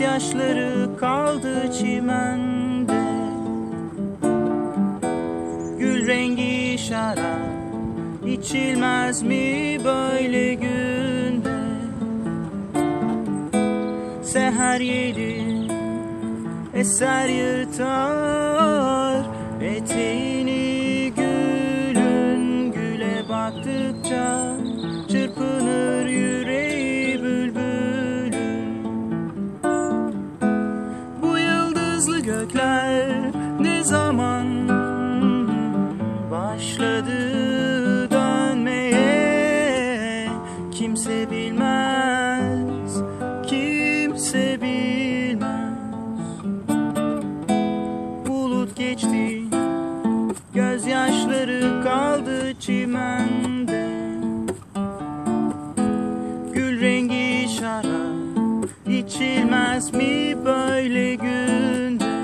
Gözyaşları kaldı çimende. Gül rengi şarap içilmez mi böyle günde? Seher yeli eser yırtar eteğini, gülün güle baktıkça çırpınır yüreği bülbülün. Bu yıldızlı gökler ne zaman başladı dönmeye? Kimse bilmez, kimse bilmez. Bulut geçti, gözyaşları kaldı çimende. Gül rengi şarap içilmez mi böyle günde?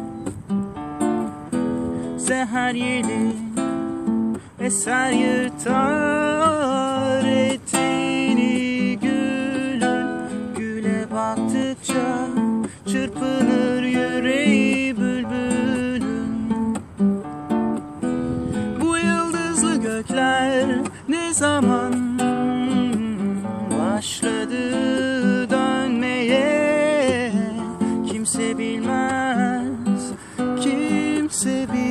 Seher yeli eser yırtar eteğini, gülün güle baktıkça çırpınır yüreği bülbülün. Bu yıldızlı gökler ne zaman başladı dönmeye? Kimse bilmez, kimse bilmez.